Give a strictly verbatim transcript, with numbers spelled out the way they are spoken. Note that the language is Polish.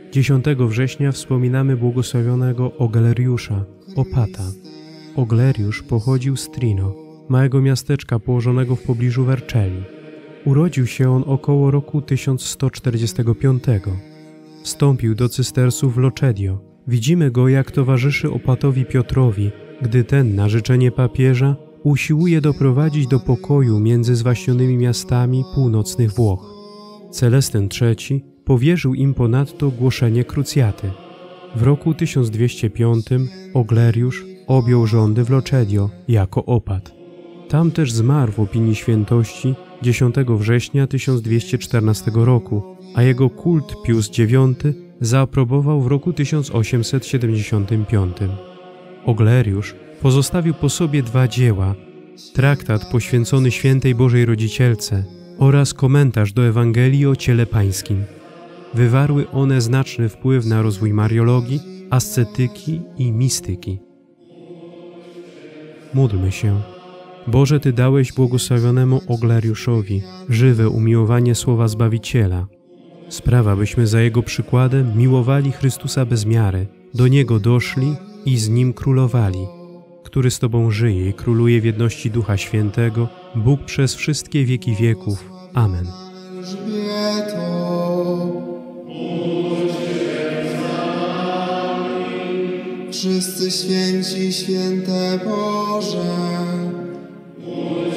dziesiątego września wspominamy błogosławionego Ogleriusza, opata. Ogleriusz pochodził z Trino, małego miasteczka położonego w pobliżu Vercelli. Urodził się on około roku tysiąc sto czterdziestego piątego. Wstąpił do cystersów w Locedio. Widzimy go, jak towarzyszy opatowi Piotrowi, gdy ten na życzenie papieża usiłuje doprowadzić do pokoju między zwaśnionymi miastami północnych Włoch. Celestyn trzeci powierzył im ponadto głoszenie krucjaty. W roku tysiąc dwieście piątym Ogleriusz objął rządy w Locedio jako opat. Tam też zmarł w opinii świętości dziesiątego września tysiąc dwieście czternastego roku, a jego kult Pius dziewiąty zaaprobował w roku tysiąc osiemset siedemdziesiątym piątym. Ogleriusz pozostawił po sobie dwa dzieła, traktat poświęcony Świętej Bożej Rodzicielce oraz komentarz do Ewangelii o Ciele Pańskim. Wywarły one znaczny wpływ na rozwój mariologii, ascetyki i mistyki. Módlmy się. Boże, Ty dałeś błogosławionemu Ogleriuszowi żywe umiłowanie Słowa Zbawiciela. Spraw, abyśmy za Jego przykładem miłowali Chrystusa bez miary, do Niego doszli i z Nim królowali, który z Tobą żyje i króluje w jedności Ducha Świętego, Bóg przez wszystkie wieki wieków. Amen. Wszyscy święci, święte Boże,